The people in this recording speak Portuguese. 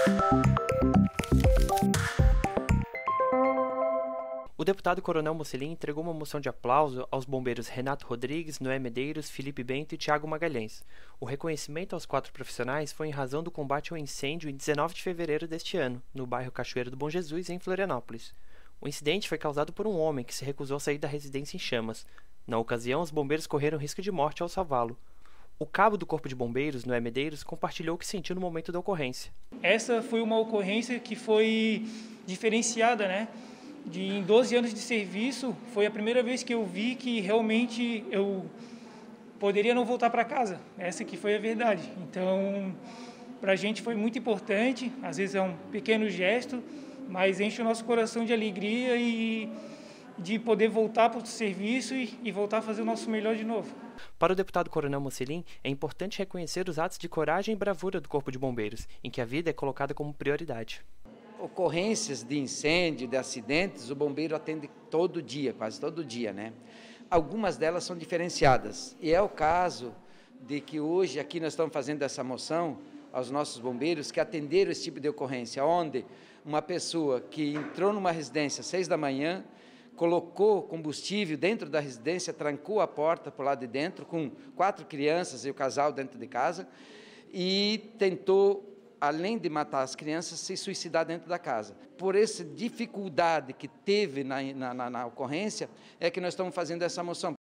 O deputado Coronel Mocelin entregou uma moção de aplauso aos bombeiros Renato Rodrigues, Noé Medeiros, Felipe Bento e Thiago Magalhães. O reconhecimento aos 4 profissionais foi em razão do combate ao incêndio em 19 de fevereiro deste ano, no bairro Cachoeiro do Bom Jesus, em Florianópolis. O incidente foi causado por um homem que se recusou a sair da residência em chamas. Na ocasião, os bombeiros correram risco de morte ao salvá-lo. O cabo do Corpo de Bombeiros, Noé Medeiros, compartilhou o que sentiu no momento da ocorrência. Essa foi uma ocorrência que foi diferenciada, né? Em 12 anos de serviço, foi a primeira vez que eu vi que realmente eu poderia não voltar para casa. Essa que foi a verdade. Então, para a gente foi muito importante, às vezes é um pequeno gesto, mas enche o nosso coração de alegria e de poder voltar para o serviço e voltar a fazer o nosso melhor de novo. Para o deputado Coronel Mocelin, é importante reconhecer os atos de coragem e bravura do Corpo de Bombeiros, em que a vida é colocada como prioridade. Ocorrências de incêndio, de acidentes, o bombeiro atende todo dia, quase todo dia, né? Algumas delas são diferenciadas, e é o caso de que hoje aqui nós estamos fazendo essa moção aos nossos bombeiros que atenderam esse tipo de ocorrência, onde uma pessoa que entrou numa residência às 6 da manhã, colocou combustível dentro da residência, trancou a porta por lá de dentro, com 4 crianças e o casal dentro de casa, e tentou, além de matar as crianças, se suicidar dentro da casa. Por essa dificuldade que teve na ocorrência, é que nós estamos fazendo essa moção.